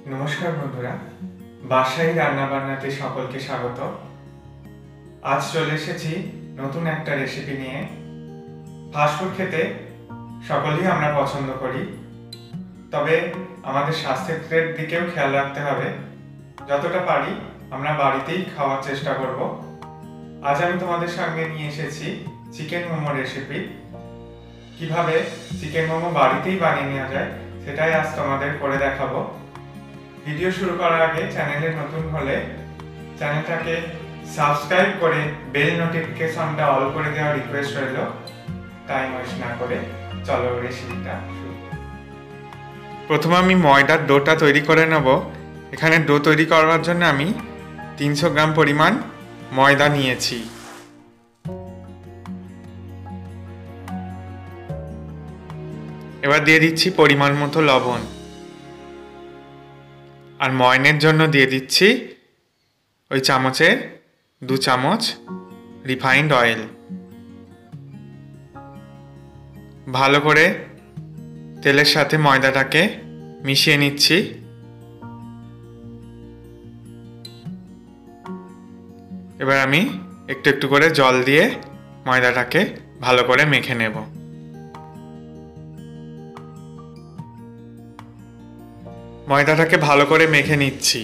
নমস্কার বন্ধুরা, বাসায় রান্না বান্নাতে সকলকে স্বাগত। আজ চলে এসেছি নতুন একটা রেসিপি নিয়ে। ফাস্টফুড খেতে সকলেই আমরা পছন্দ করি, তবে আমাদের স্বাস্থ্যের দিকেও খেয়াল রাখতে হবে। যতটা পারি আমরা বাড়িতেই খাওয়ার চেষ্টা করব। আজ আমি তোমাদের সঙ্গে নিয়ে এসেছি চিকেন মোমো রেসিপি। কিভাবে চিকেন মোমো বাড়িতেই বানিয়ে নেওয়া যায় সেটাই আজ তোমাদের করে দেখাবো। ভিডিও শুরু করার আগে চ্যানেলে নতুন হলে চ্যানেলটাকে সাবস্ক্রাইব করে বেল নোটিফিকেশনটা অল করে দেওয়ার রিকোয়েস্ট রইল। টাইম ওয়েস্ট না করে চলো রেসিপিটা শুরু। প্রথমে আমি ময়দার ডোটা তৈরি করে নেব। এখানে ডো তৈরি করার জন্য আমি 300 গ্রাম পরিমাণ ময়দা নিয়েছি। এবার দিয়ে দিচ্ছি পরিমাণ মতো লবণ, আর ময়নের জন্য দিয়ে দিচ্ছি ওই চামচে 2 চামচ রিফাইন্ড অয়েল। ভালো করে তেলের সাথে ময়দাটাকে মিশিয়ে নিচ্ছি। এবার আমি একটু একটু করে জল দিয়ে ময়দাটাকে ভালো করে মেখে নেব। ময়দাটাকে ভালো করে মেখে নিচ্ছি।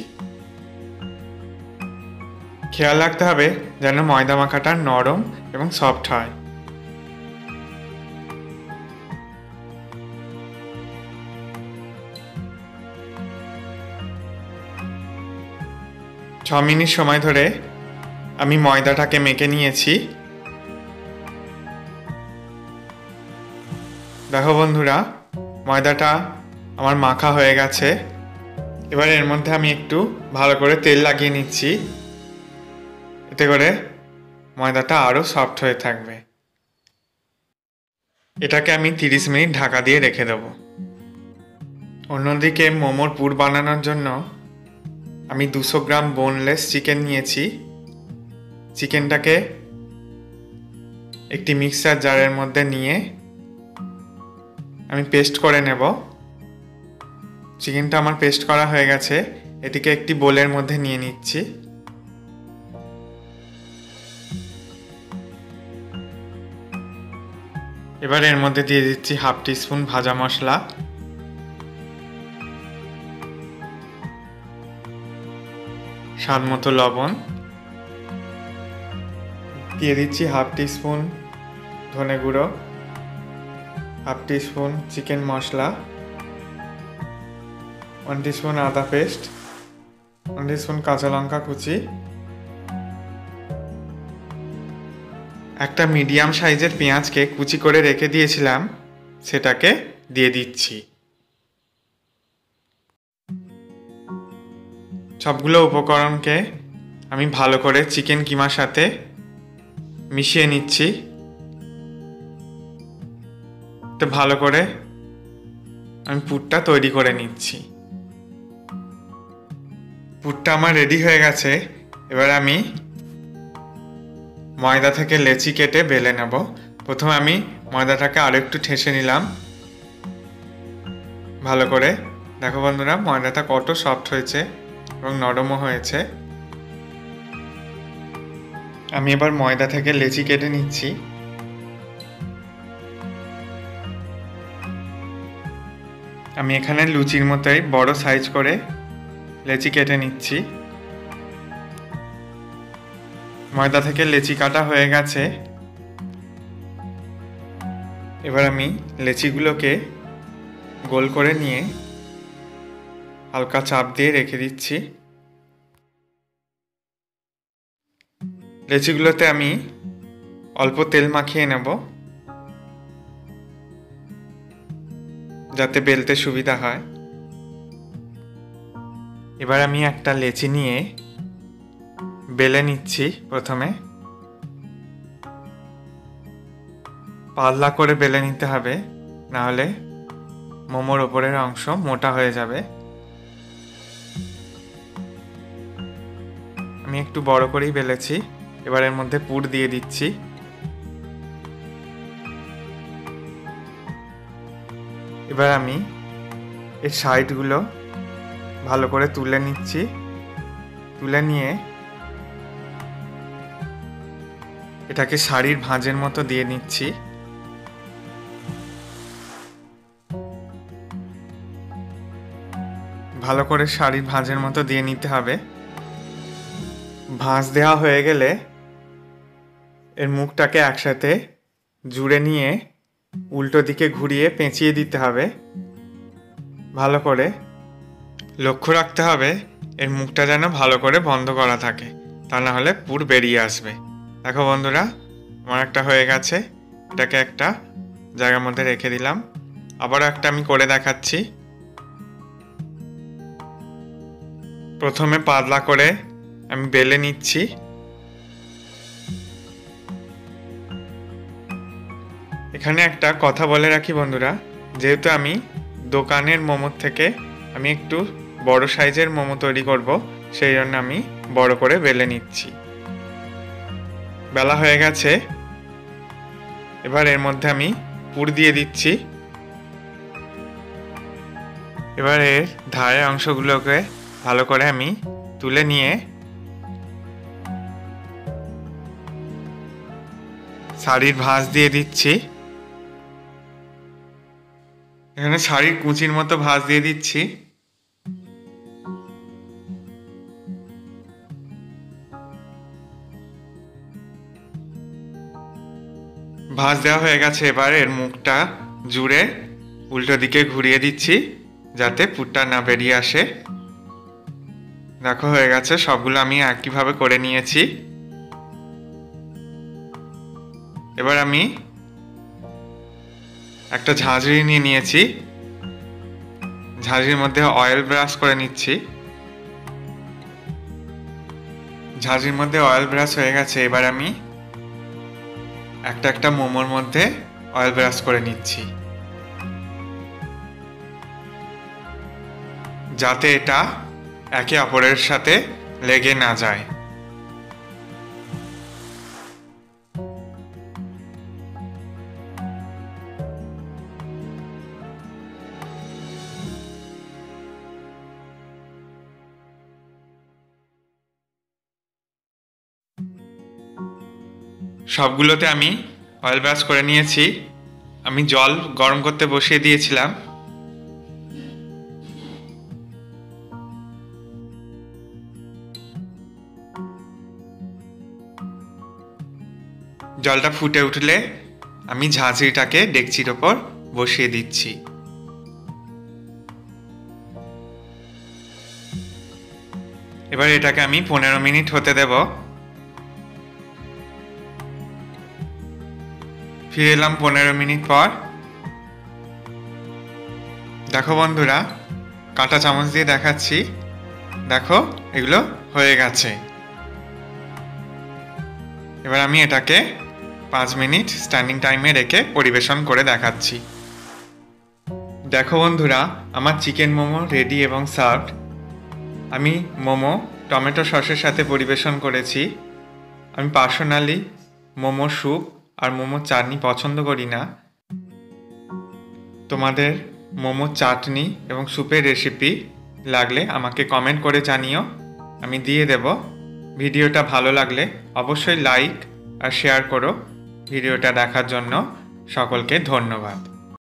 খেয়াল রাখতে হবে যেন ময়দা মাখাটা নরম এবং সফট হয়। ছ মিনিট সময় ধরে আমি ময়দাটাকে মেখে নিয়েছি। দেখো বন্ধুরা, ময়দাটা আমার মাখা হয়ে গেছে। এবার এর মধ্যে আমি একটু ভালো করে তেল লাগিয়ে নিচ্ছি, এতে করে ময়দাটা আরও সফট হয়ে থাকবে। এটাকে আমি 30 মিনিট ঢাকা দিয়ে রেখে দেব। অন্যদিকে মোমোর পুর বানানোর জন্য আমি 200 গ্রাম বোনলেস চিকেন নিয়েছি। চিকেনটাকে একটি মিক্সার জারের মধ্যে নিয়ে আমি পেস্ট করে নেব। চিকেনটা আমার পেস্ট করা হয়ে গেছে, এটিকে একটি বোলের মধ্যে নিয়ে নিচ্ছি। এবার এর মধ্যে দিয়ে দিচ্ছি হাফ টিস্পুন ভাজা মশলা, স্বাদ মতো লবণ, দিয়ে দিচ্ছি হাফ টিস্পুন ধনে গুঁড়ো, half teaspoon chicken masala, 1 teaspoon আদা পেস্ট, 1 টিস্পুন কাঁচা লঙ্কা কুচি, একটা মিডিয়াম সাইজের পেঁয়াজকে কুচি করে রেখে দিয়েছিলাম, সেটাকে দিয়ে দিচ্ছি। সবগুলো উপকরণকে আমি ভালো করে চিকেন কিমার সাথে মিশিয়ে নিচ্ছি। তো ভালো করে আমি পুরটা তৈরি করে নিচ্ছি। পুরটা আমার রেডি হয়ে গেছে। এবার আমি ময়দা থেকে লেচি কেটে বেলে নেব। প্রথমে আমি ময়দাটাকে আরো একটু ঠেসে নিলাম ভালো করে। দেখো বন্ধুরা, ময়দাটা কত সফট হয়েছে এবং নরমও হয়েছে। আমি এবার ময়দা থেকে লেচি কেটে নিচ্ছি। আমি এখানে লুচির মতোই বড় সাইজ করে লেচি কেটে নিচ্ছি। ময়দা থেকে লেচি কাটা হয়ে গেছে। এবার আমি লেচিগুলোকে গোল করে নিয়ে হালকা চাপ দিয়ে রেখে দিচ্ছি। লেচিগুলোতে আমি অল্প তেল মাখিয়ে নেব যাতে বেলতে সুবিধা হয়। এবার আমি একটা লেচি নিয়ে বেলে নিচ্ছি। প্রথমে পাতলা করে বেলে নিতে হবে, না হলে মোমোর ওপরের অংশ মোটা হয়ে যাবে। আমি একটু বড় করেই বেলেছি। এবার এর মধ্যে পুর দিয়ে দিচ্ছি। এবার আমি এর সাইডগুলো ভালো করে তুলে নিচ্ছি। তুলে নিয়ে এটাকে শাড়ির ভাঁজের মতো দিয়ে নিচ্ছি। ভালো করে শাড়ির ভাঁজের মতো দিয়ে নিতে হবে। ভাঁজ দেওয়া হয়ে গেলে এর মুখটাকে একসাথে জুড়ে নিয়ে উল্টো দিকে ঘুরিয়ে পেঁচিয়ে দিতে হবে। ভালো করে লক্ষ্য রাখতে হবে এর মুখটা যেন ভালো করে বন্ধ করা থাকে, তা না হলে পুর বেরিয়ে আসবে। দেখো বন্ধুরা, আমার একটা হয়ে গেছে। এটাকে একটা জায়গার মধ্যে রেখে দিলাম। আবারও একটা আমি করে দেখাচ্ছি। প্রথমে পাতলা করে আমি বেলে নিচ্ছি। এখানে একটা কথা বলে রাখি বন্ধুরা, যেহেতু আমি দোকানের মোমোর থেকে আমি একটু বড় সাইজের মোমো তৈরি করব, সেই জন্য আমি বড় করে বেলে নিচ্ছি। বেলা হয়ে গেছে। এবার এর মধ্যে আমি পুর দিয়ে দিচ্ছি। এবার এর ধারের অংশগুলোকে ভালো করে আমি তুলে নিয়ে শাড়ির ভাঁজ দিয়ে দিচ্ছি। এখানে শাড়ির কুচির মতো ভাঁজ দিয়ে দিচ্ছি। ভাঁজ দেওয়া হয়ে গেছে। এবার এর মুখটা জুড়ে উল্টো দিকে ঘুরিয়ে দিচ্ছি যাতে পুরটা না বেরিয়ে আসে। দেখো হয়ে গেছে। সবগুলো আমি একইভাবে করে নিয়েছি। এবার আমি একটা ঝাঁঝরি নিয়ে নিয়েছি। ঝাঁঝরির মধ্যে অয়েল ব্রাশ করে নিচ্ছি। ঝাঁঝরির মধ্যে অয়েল ব্রাশ হয়ে গেছে। এবার আমি একটা একটা মোমোর মধ্যে অয়েল ব্রাশ করে নিচ্ছি যাতে এটা একে অপরের সাথে লেগে না যায়। সবগুলোতে আমি অয়েল ব্রাশ করে নিয়েছি। আমি জল গরম করতে বসিয়ে দিয়েছিলাম। জলটা ফুটে উঠলে আমি ঝাঁঝরিটাকে ডেকচির ওপর বসিয়ে দিচ্ছি। এবার এটাকে আমি 15 মিনিট হতে দেব। ফিরে এলাম 15 মিনিট পর। দেখো বন্ধুরা, কাঁটা চামচ দিয়ে দেখাচ্ছি। দেখো এগুলো হয়ে গেছে। এবার আমি এটাকে 5 মিনিট স্ট্যান্ডিং টাইমে রেখে পরিবেশন করে দেখাচ্ছি। দেখো বন্ধুরা, আমার চিকেন মোমো রেডি এবং সার্ভড। আমি মোমো টমেটো সসের সাথে পরিবেশন করেছি। আমি পার্সোনালি মোমো স্যুপ আর মোমো চাটনি পছন্দ করি না। তোমাদের মোমো চাটনি এবং স্যুপের রেসিপি লাগলে আমাকে কমেন্ট করে জানিও, আমি দিয়ে দেব। ভিডিওটা ভালো লাগলে অবশ্যই লাইক আর শেয়ার করো। ভিডিওটা দেখার জন্য সকলকে ধন্যবাদ।